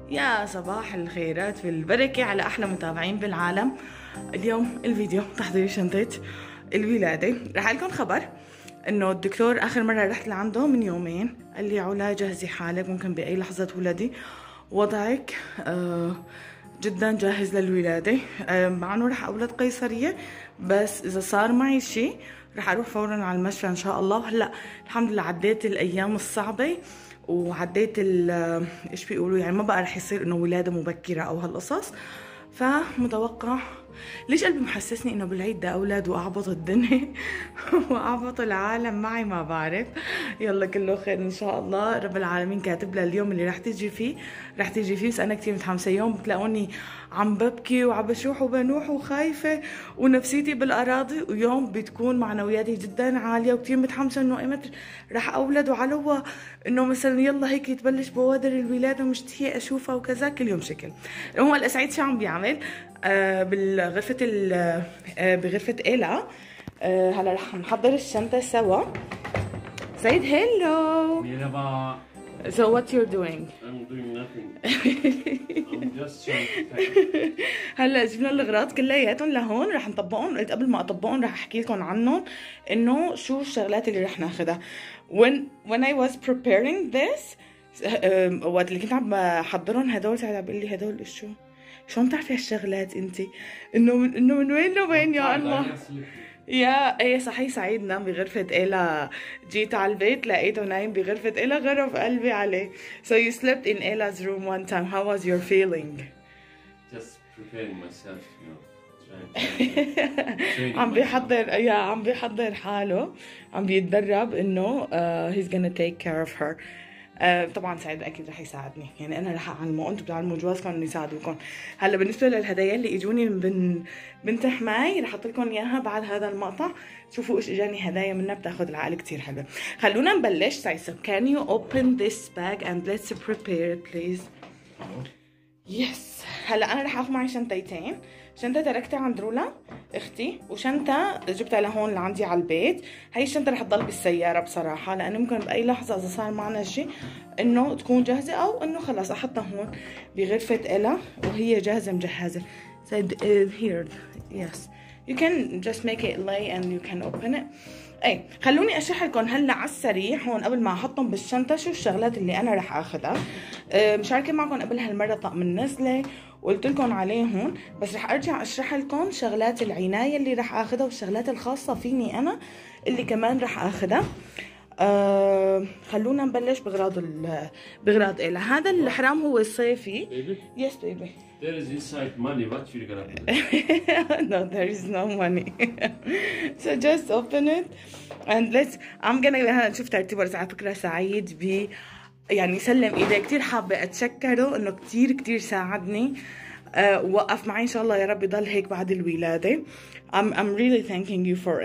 يا صباح الخيرات والبركة على أحلى متابعين بالعالم. اليوم الفيديو تحضير شنطة الولادة. رح لكم خبر إنه الدكتور آخر مرة رحت لعنده من يومين قال لي علا جهزي حالك، ممكن بأي لحظة تولدي، وضعك جدا جاهز للولادة. مع إنه رح أولد قيصرية، بس إذا صار معي شيء رح أروح فورا على المشفى إن شاء الله. وهلا الحمد لله عديت الأيام الصعبة وعديت ايش بيقولوا، يعني ما بقى رح يصير انه ولاده مبكره او هالقصص. فمتوقع، ليش قلبي محسسني انه بالعيد ده اولاد واعبط الدنيا واعبط العالم معي، ما بعرف. يلا كله خير ان شاء الله. رب العالمين كاتب لها اليوم اللي رح تيجي فيه، بس انا كثير متحمسه. يوم بتلاقوني عم ببكي وعم بشوح وبنوح وخايفه ونفسيتي بالاراضي، ويوم بتكون معنوياتي جدا عاليه وكثير متحمسه انه ايمت رح اولد، وعلوه انه مثلا يلا هيك تبلش بوادر الولاده ومشتهيه اشوفها وكذا. كل يوم شكل. هو الاسعيد شو عم بيعمل بغرفه إيلا. هلا رح نحضر الشنطه سوا. سعيد هيلو. Merhaba. So what you're doing? I'm doing nothing. I'm just trying to pack. هلا جبنا الاغراض كلياتهم لهون، رح نطبقهم. قلت قبل ما اطبقهم رح احكي لكم عنهم انه شو الشغلات اللي رح ناخذها. when I was preparing this، وقت اللي كنت عم بحضرهم هدول، سعد عم بيقول لي هدول شو عم تعرفي هالشغلات انت؟ انه من وين لوين يا الله؟ يا ايه صحيح. سعيد نام بغرفة إيلا، جيت على البيت لقيته نايم بغرفة إيلا، غرف قلبي عليه. So you slept in Ela's room one time. How was your feeling? Just preparing myself, you know. Trying عم بيحضر حاله، عم بيتدرب انه he's gonna take care of her. طبعا سعيد اكيد رح يساعدني، يعني انا رح اعلمه، انتم بتعلموا جوازكم انه يساعدوكم. هلا بالنسبه للهدايا اللي اجوني من بنت حماي رح احط لكم اياها بعد هذا المقطع. شوفوا ايش اجاني هدايا منها، بتاخذ العقل كثير حلوه. خلونا نبلش. سعيد can you open this bag and let's prepare it please. يس. هلا انا رح اخذ معي شنطتين. شنطة تركتها عند رولا اختي، وشنطة جبتها لهون لعندي على البيت. هاي الشنطة رح تضل بالسيارة بصراحة، لأنه ممكن بأي لحظة إذا صار معنا شيء إنه تكون جاهزة، أو إنه خلاص أحطها هون بغرفة إلا وهي جاهزة مجهزة. said here yes you can just make it lay and you can open it. اي خلوني اشرح لكم هلا على السريع هون قبل ما احطهم بالشنطه شو الشغلات اللي انا رح اخذها. مشاركه معكم قبل هالمره طقم النزله وقلت لكم عليهم، بس رح ارجع اشرح لكم شغلات العنايه اللي رح اخذها والشغلات الخاصه فيني انا اللي كمان رح اخذها. خلونا نبلش بغراض إيلا. هذا الحرام هو الصيفي. Yes baby. There is inside money. What you're gonna do? No, there is no money. So just open it and let's. I'm gonna نشوف ترتيبه. على فكرة سعيد يعني سلم ايديه، كثير حابة اتشكره انه كثير ساعدني. وقف معي ان شاء الله، يا رب يضل هيك بعد الولادة. I'm really thanking you for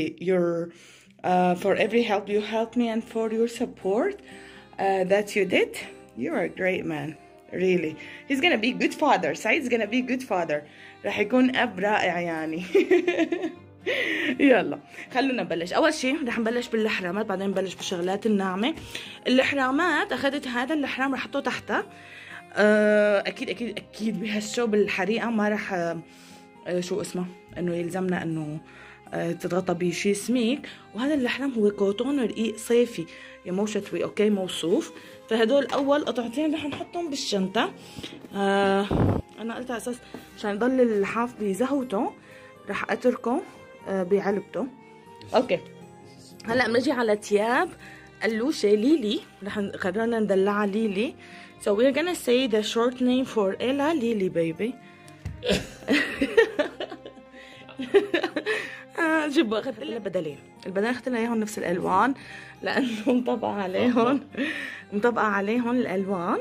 every help you helped me and for your support that you did. You are a great man. Really. He's gonna be a good father. Said's gonna be a good father. رح يكون أب رائع يعني. يلا خلونا نبلش. أول شيء رح نبلش بالحرامات، بعدين نبلش بالشغلات الناعمة. الحرامات أخذت هذا الحرام رح أحطه تحتها. أكيد بهالشو بالحريقة ما رح شو اسمه إنه يلزمنا إنه تتغطى بشيء سميك. وهذا اللحم هو كوتون رقيق صيفي، يا مو شتوي، اوكي موصوف. فهدول اول قطعتين رح نحطهم بالشنطه. انا قلت على اساس عشان يضل اللحاف بزهوته رح اتركه بعلبته. اوكي هلا بنجي على تياب قلوشه ليلي، رح قررنا ندلعها ليلي. So we're gonna say the short name for Ella Lily baby. جيبوا اخذت لها بدلين. البدلين اخذت لها اياهم نفس الالوان لانه مطبقه عليهم الالوان.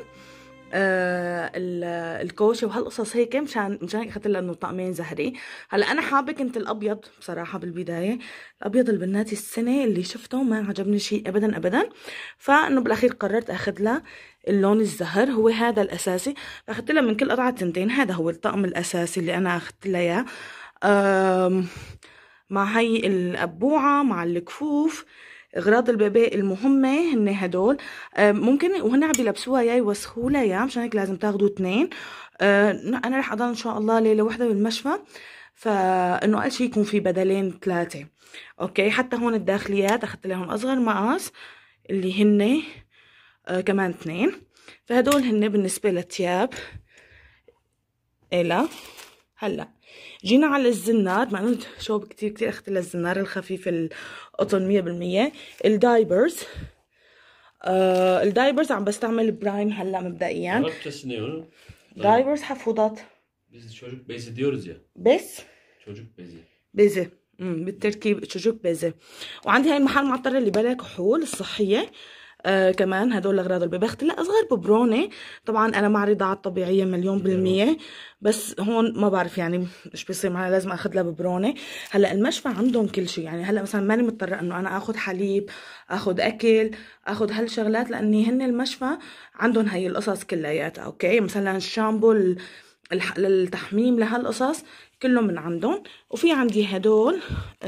الكوشه وهالقصص هيك، مشان اخذت لها انه طقمين زهري. هلا انا حابه كنت الابيض بصراحه بالبدايه، الابيض البناتي السنه اللي شفته ما عجبني شيء ابدا، فانه بالاخير قررت اخذ لها اللون الزهر، هو هذا الاساسي. اخذت لها من كل قطعه تنتين. هذا هو الطقم الاساسي اللي انا اخذت لها اياه، مع هي الأبوعة مع الكفوف اغراض البيبي المهمه هن هدول. ممكن وهن عم بيلبسوها يا يوسخوا لها يا، مشان هيك لازم تاخذوا 2. انا رح اضل ان شاء الله ليله وحده بالمشفى، فانه اقل شيء يكون في بدلين 3. اوكي، حتى هون الداخليات اخذت لهم اصغر مقاس اللي هن كمان 2. فهدول هن بالنسبه للثياب. إلا هلا جينا على الزنار، مع انه شوب كتير اخذت لها الزنار الخفيف القطن 100%. الدايبرز الدايبرز عم بستعمل برايم هلا مبدئيا. دايبرز حفوضات. Biz çocuk bezi diyoruz ya. بس Çocuk bezi. بيزي بالتركيب شجوك بيزي. وعندي هاي المحل معطرة اللي بلا كحول الصحية. كمان هدول الاغراض البيبي اختي لا اصغر ببرونة. طبعا انا مع رضاعات طبيعية 1,000,000%، بس هون ما بعرف يعني ايش بيصير معي، لازم اخذ لها ببرونة. هلا المشفى عندهم كل شيء، يعني هلا مثلا ماني مضطرة انه انا اخذ حليب، اخذ اكل، اخذ هالشغلات، لاني هن المشفى عندهم هي القصص كلياتها. اوكي، مثلا الشامبو للتحميم لهالقصص كلهم من عندهم. وفي عندي هدول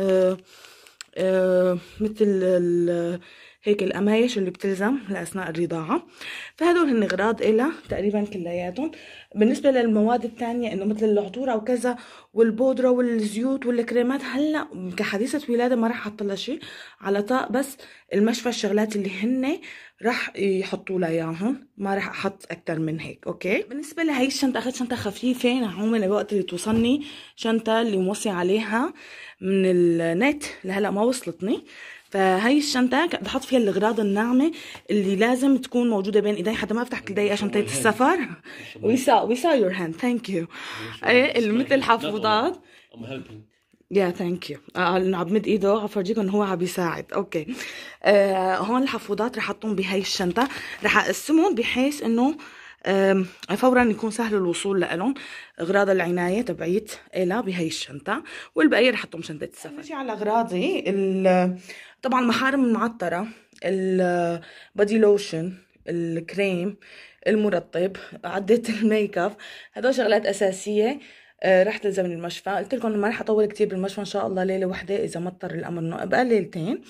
مثل هيك القمايش اللي بتلزم لأثناء الرضاعة. فهدول هن اغراض إلها تقريبا كلياتهم. بالنسبة للمواد التانية انه مثل العطورة وكذا والبودرة والزيوت والكريمات، هلا كحديثة ولادة ما رح احط لها شيء على طاق، بس المشفى الشغلات اللي هن رح يحطوا لها اياهم، ما رح احط اكتر من هيك. اوكي، بالنسبة لهي الشنطة اخذت شنطة خفيفة نعومة للوقت اللي توصلني، شنطة اللي موصي عليها من النت لهلا ما وصلتني. فهي الشنطة بحط فيها الأغراض الناعمة اللي لازم تكون موجودة بين ايدي حتى ما افتح كل دقيقة شنطة السفر. we saw your hand, thank you. ايه مثل حفوضات. I'm helping. يا ثانك يو. عم بمد ايده افرجيكم انه هو عم بيساعد. اوكي، هون الحفوضات رح احطهم بهي الشنطة، رح اقسمهم بحيث انه فورا يكون سهل الوصول لهم. اغراض العنايه تبعيت إلها بهي الشنطه، والبقيه رح احطهم شنطه السفر. نجي على اغراضي طبعا محارم المعطره، البادي لوشن، الكريم، المرطب، عدة الميك اب، هدول شغلات اساسيه رح تلزمني المشفى. قلت لكم ما رح اطول كتير بالمشفى، ان شاء الله ليله وحده، اذا ما اضطر الامر انه ابقى ليلتين.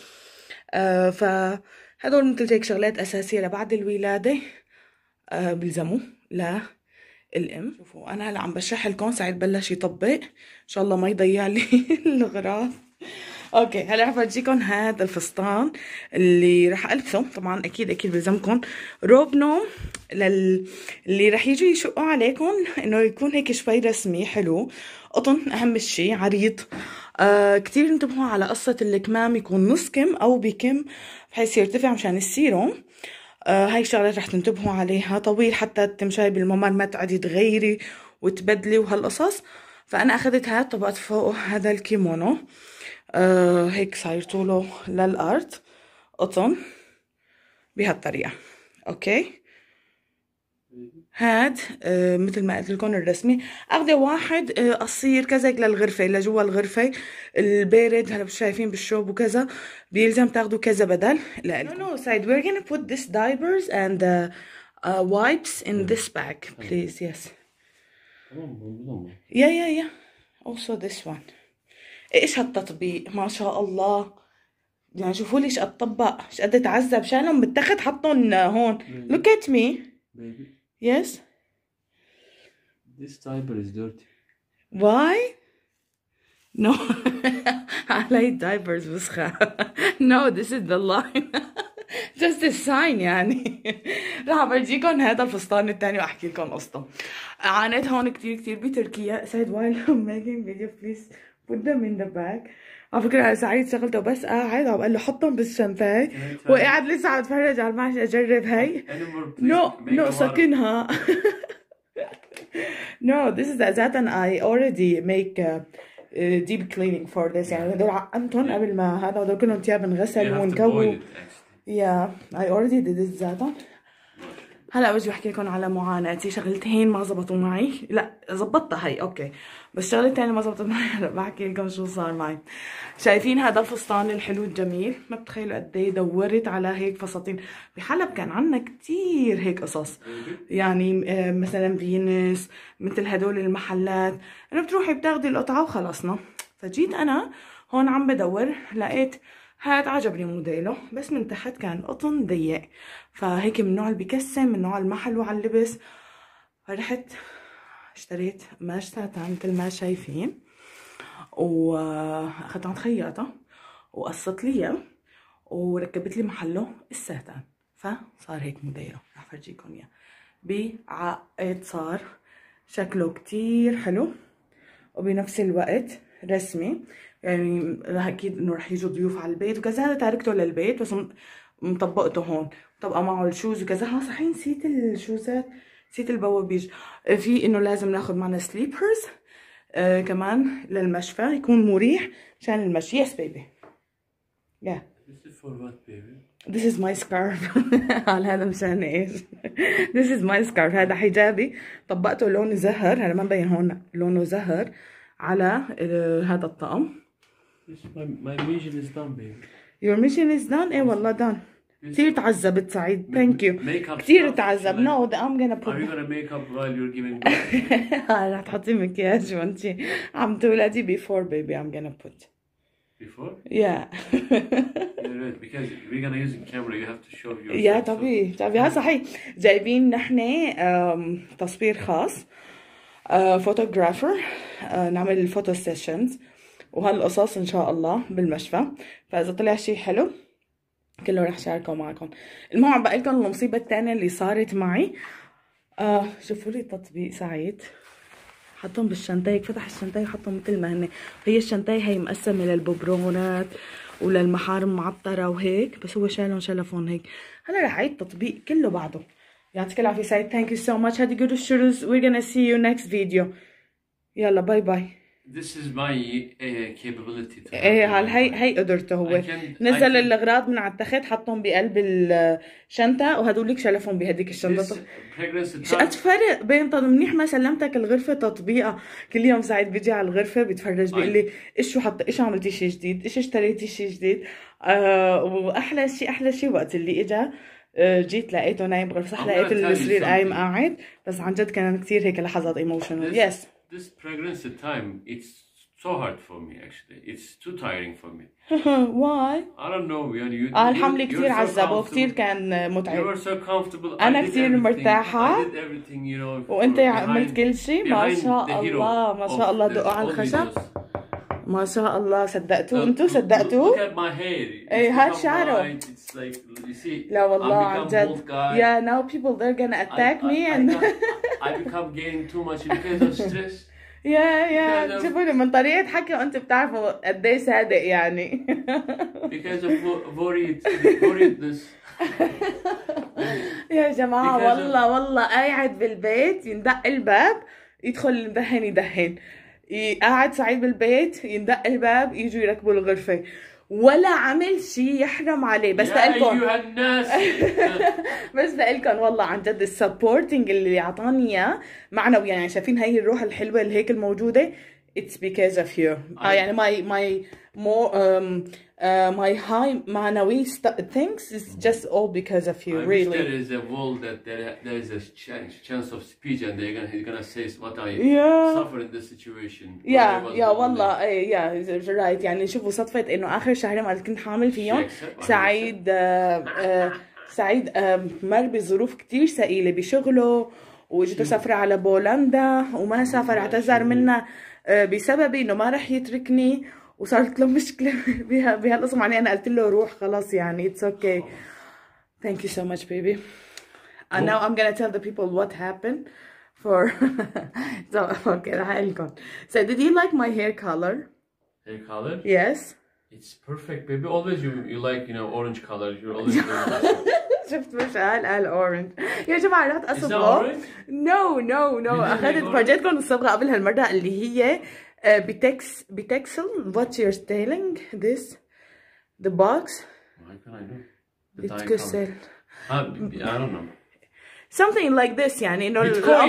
فهدول مثل هيك شغلات اساسيه لبعد الولاده بيلزموا للام. شوفوا انا هلا عم بشرح لكم، سعيد بلش يطبق، ان شاء الله ما يضيع لي الاغراض. اوكي، هلا رح افرجيكم هذا الفستان اللي رح البسه. طبعا اكيد بيلزمكم روب نوم اللي رح يجوا يشقوا عليكم، انه يكون هيك شوي رسمي حلو، قطن اهم شيء، عريض. كتير انتبهوا على قصة الكمام، يكون نص كم او بكم بحيث يرتفع مشان السيروم. هاي الشغلات رح تنتبهوا عليها. طويل حتى تمشي بالممر ما تعدي تغيري وتبدلي وهالقصص. فانا اخذت هاد طبقت فوق هذا الكيمونو، هيك صاير طوله للارض قطن بهالطريقه. اوكي، هاد مثل ما قلت لكم الرسمي. اخذه واحد قصير كذا هيك للغرفه، لجوا الغرفه البارد. هلا شايفين بالشوب وكذا بيلزم تاخذوا كذا بدل لإلكم. No, Said, we're gonna put this diapers and the wipes in this bag, please. Yes. Yeah. Also this one. ايش هالتطبيق ما شاء الله، يعني شوفوا لي ايش قد طبق، ايش قد تعذب شانهم متاخد حطهم هون. Look at me. Baby. Yes. This diaper is dirty. Why? No. I like diapers وسخة. No, this is the line. Just a sign يعني. رح افرجيكم هذا الفستان الثاني واحكي لكم قصته. عانيت هون كتير بتركيا. Said while I'm making video please put them in the bag. على فكرة سعيد شغلته بس قاعد عم قال له حطهم بالشنطة، وقاعد لسه عم اتفرج على المعشة اجرب هي. No سكنها. No, this is that and I already make deep cleaning for this. يعني هدول عقمتهم قبل ما هذا، هدول كلهم تياب انغسل ونكووا. Yeah, I already did this ذاتا. هلا بجي بحكي لكم على معاناتي. شغلتين ما زبطوا معي، لا زبطتها هي اوكي، بس شغله ثانيه ما زبطت معي. هلا بحكي لكم شو صار معي. شايفين هذا الفستان الحلو الجميل؟ ما بتخيلوا قد ايه دورت على هيك فساتين. بحلب كان عندنا كثير هيك قصص، يعني مثلا فينس، مثل هدول المحلات انه بتروحي بتاخدي القطعه وخلصنا. فجيت انا هون عم بدور، لقيت هاد عجبني موديله، بس من تحت كان قطن ضيق، فهيك من النوع اللي بكسم، من نوع المحل على اللبس. فرحت اشتريت قماش ساتان مثل ما شايفين، واخذت عند خياطة وقصت لي اياه وركبت لي محله الساتان، فصار هيك موديله. رح فرجيكم اياه بعقد، صار شكله كتير حلو وبنفس الوقت رسمي. يعني اكيد انه رح يجوا ضيوف على البيت وكذا. هذا تاركته للبيت بس مطبقته هون، طبقه معه الشوز وكذا. صحيح نسيت الشوزات، نسيت البوابيج. في انه لازم ناخذ معنا سليبرز كمان للمشفى، يكون مريح مشان المشي. يس بيبي. يا This is for what, baby? This is my scarf. على هذا مشان ايش؟ This is my scarf. هذا حجابي طبقته لون زهر، هذا ما مبين هون لونه زهر على هذا الطقم. My mission is done, baby. Your mission is done. ايه والله done. كثير تعذبت سعيد. Thank you. كثير تعذب. No, I'm gonna put. Are you gonna make up while you're giving birth? رح تحطي مكياج وانت عم تولدي before baby. I'm gonna put. Before? Yeah. Yeah, right. Because we're gonna use the camera, you have to show your. يا طبيعي طبيعي. صحيح جايبين نحن تصوير خاص، فوتوغرافر، نعمل الفوتو سيشنز وهالقصص ان شاء الله بالمشفى. فاذا طلع شيء حلو كله رح شاركه معكم. المهم عم بقول لكم المصيبه الثانيه اللي صارت معي. شوفوا لي تطبيق سعيد حطهم بالشنطايه، فتح الشنطايه وحطهم مثل ما هن. هي الشنطايه هي مقسمه للببرونات وللمحارم معطره وهيك، بس هو شالهم شلفون هيك. هلا رح اعيد التطبيق كله بعده. يعطيك العافيه سعيد. ثانك يو سو ماتش. هذه جود الشروز. we're gonna see you next video. يلا باي باي. This is my capability to. ايه هي قدرته هو. نزل الاغراض من على التخت حطهم بقلب الشنطه، وهدولك شلفهم بهديك الشنطه. شو قد فرق بين منيح ما سلمتك الغرفه تطبيقه. كل يوم سعيد بيجي على الغرفه بيتفرج بيقول لي ايش شو ايش عملتي شيء جديد، ايش اشتريتي شيء جديد. واحلى شيء وقت اللي اجا جيت لقيته نايم بغرفه، صح لقيت السرير قايم قاعد، بس عن جد كان كثير هيك لحظات ايموشنال. يس. This pregnancy time, it's so hard for me actually. It's too tiring for me. Why? I don't know. يعني الحمل كثير عذب وكثير كان متعب. You were so comfortable. أنا كثير مرتاحة. I did everything, you know. وأنت عملت كل شيء. ما شاء الله ما شاء الله. دقوا على الخشب. ما شاء الله. صدقتوا أنتوا؟ صدقتوا؟ Look at my hair. إيه هاد شعره. It's like you see. لا والله عن جد. Yeah, now people they're gonna attack me and. I become gaining too much because of stress. يا شوفوا من طريقة حكي وأنت بتعرفوا قد إيه صادق يعني. Because of worriedness. يا جماعة والله قاعد بالبيت يندق الباب يدخل المدهن يدهن، قاعد سعيد بالبيت يندق الباب يجوا يركبوا الغرفة، ولا عمل شيء يحرم عليه. بس لإلكم يا الناس. بس لإلكم والله عن جد السبورتنج اللي اعطاني اياه معنوي. يعني شايفين هي الروح الحلوه اللي هيك الموجوده. It's because of you. يعني my high معنوي things is just all because of you. I really. wish there is a world that there is a chance of speech and he's gonna say what I suffer in this situation. يا والله ايه يا رايت. يعني شوفوا صدفة انه اخر شهرين ما كنت حامل فيهم سعيد سعيد مر بظروف كتير ثقيلة بشغله، واجته سفرة على بولندا وما سافر، اعتذر منا بسببي انه ما رح يتركني، وصارت له مشكلة بهالقصة. معني انا قلت له روح خلاص يعني it's okay. Thank you so much baby. And now I'm gonna tell the people what happened for so okay رح اقول لكم. So did you like my hair color? Hair color? Yes. It's perfect baby. Always you like, you know, orange color. You're always very شفت مش قال اورنج. يا جماعه رحت اصبغه. نو اخذت فرجيتكم الصبغه قبل هالمره اللي هي بتكسل. What you're stealing this the box. Why can I know? بتكسل. I don't know. Something like this. يعني انه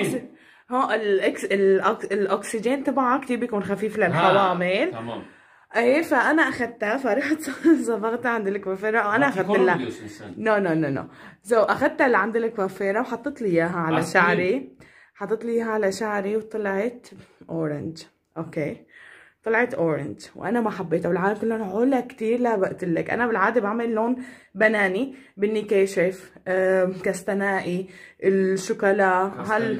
الاكسجين تبعها كثير بيكون خفيف للحوامل. تمام. ايه فانا اخذتها فرحت صبغتها عند الكوافيره وانا اخذت لها نو سو اخذتها لعند الكوافيره وحطيت لي اياها على شعري. حطيت لي اياها على شعري وطلعت اورنج. اوكي طلعت اورنج وانا ما حبيتها، والعالم كلهم علا كتير. لا بقتلك انا بالعاده بعمل لون بناني، بني كاشف، كستنائي، الشوكولا،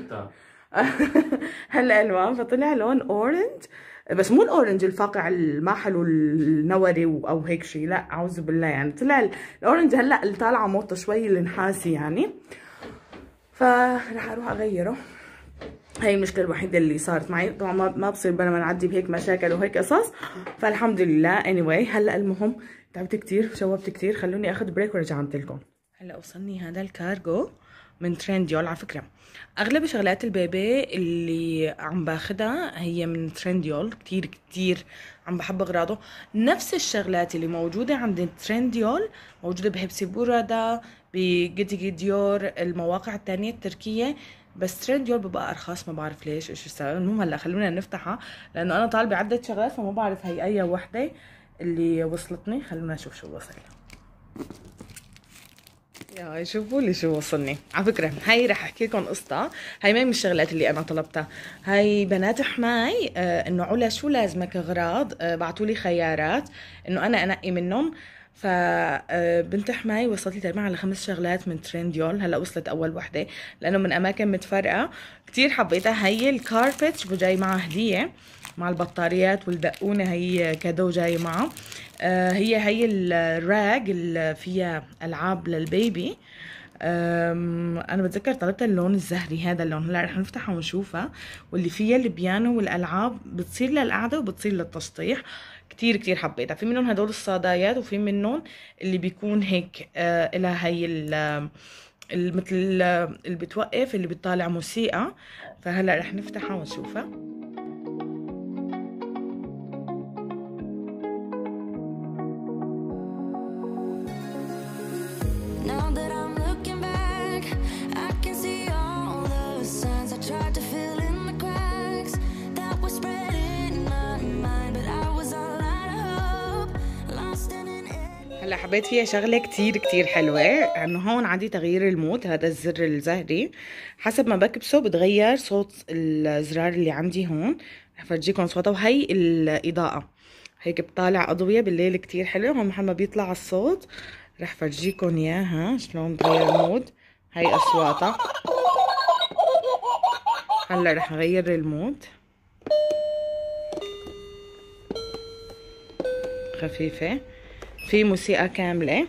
هالالوان. فطلع لون اورنج، بس مو الاورنج الفاقع الماحل والنوري او هيك شيء، لا اعوذ بالله. يعني طلع الاورنج هلا اللي طالعه موطه شوي النحاسي يعني، فرح اروح اغيره. هاي المشكله الوحيده اللي صارت معي. طبعا ما بصير بلا ما نعدي بهيك مشاكل وهيك قصص، فالحمد لله. anyway هلا المهم تعبت كتير، شوبت كتير، خلوني اخذ بريك ورجعت لكم. هلا وصلني هذا الكارجو من ترينديول. على فكره اغلب شغلات البيبي اللي عم باخدها هي من ترينديول، كتير كتير عم بحب اغراضه. نفس الشغلات اللي موجوده عند ترينديول موجوده بهيبسي بورادا، بجدي ديور، المواقع الثانيه التركيه، بس ترينديول ببقى ارخص. ما بعرف ليش، ايش السبب. المهم هلا خلونا نفتحها لانه انا طالبه عده شغلات فما بعرف هي اي وحده اللي وصلتني. خلونا نشوف شو وصل. يا شوفوا لي شو وصلني. على فكره هاي رح احكي لكم قصه، هاي ما من الشغلات اللي انا طلبتها، هاي بنات حماي انه علا شو لازمك اغراض، بعثوا لي خيارات انه انا انقي منهم. فبنت حماي وصلت لي تقريبا على 5 شغلات من ترينديول. هلا وصلت اول وحده لانه من اماكن متفرقه، كتير حبيتها. هي الكاربت جاي معها هديه مع البطاريات والدقونه، هي كادو جاي معها. هي الراج اللي فيها العاب للبيبي. انا بتذكر طلبت اللون الزهري، هذا اللون. هلا رح نفتحها ونشوفها، واللي فيها البيانو والالعاب بتصير للقعده وبتصير للتسطيح. كتير كتير حبيتها. في منهم هدول الصادايات، وفي منهم اللي بيكون هيك الها هي مثل اللي بتوقف، اللي بتطالع موسيقى. فهلا رح نفتحها ونشوفها. هلا حبيت فيها شغله كتير كتير حلوه، انه هون عندي تغيير المود، هذا الزر الزهري حسب ما بكبسه بتغير صوت الزرار اللي عندي هون. رح فرجيكم صوتها. وهي الاضاءه هيك بطالع اضويه بالليل كتير حلو. هون محل ما بيطلع الصوت رح فرجيكم اياها شلون بتغير المود. هي اصواتها. هلا رح اغير المود، خفيفه، في موسيقى كاملة.